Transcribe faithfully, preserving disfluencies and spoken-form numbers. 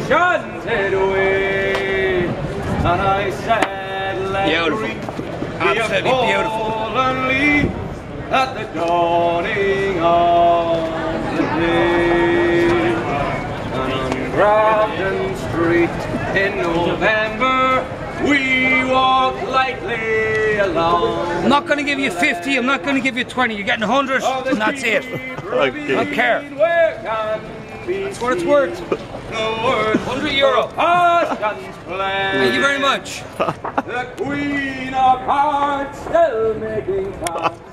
enchanted way. And I said, let beautiful. Absolutely beautiful. Only at the dawning of the day. And on Grafton Street in November, we walk lightly along. I'm not going to give you fifty, I'm not going to give you twenty, you're getting a hundred, and that's it. Okay. I don't care. That's what it's worth. one hundred euro. Thank you very much. The Queen of Hearts still making time.